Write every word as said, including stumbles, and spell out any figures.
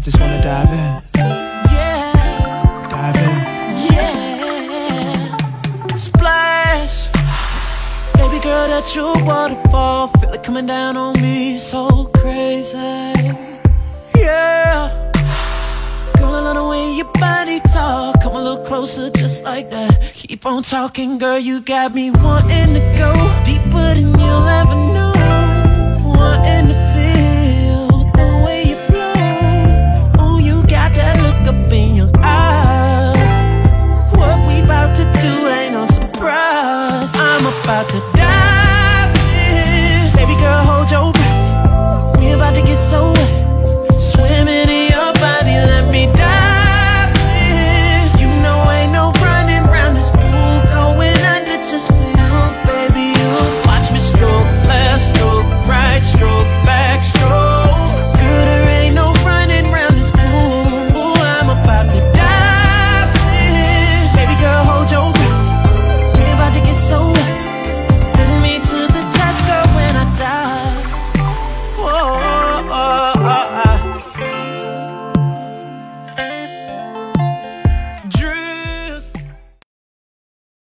just wanna dive in. Yeah, Dive in. yeah. Splash, baby girl, that true waterfall. Feel it coming down on me, so crazy. Yeah, girl, I love the way your body talk. Come a little closer, just like that. Keep on talking, girl, you got me wanting to go deeper than you'll ever know. Wanting to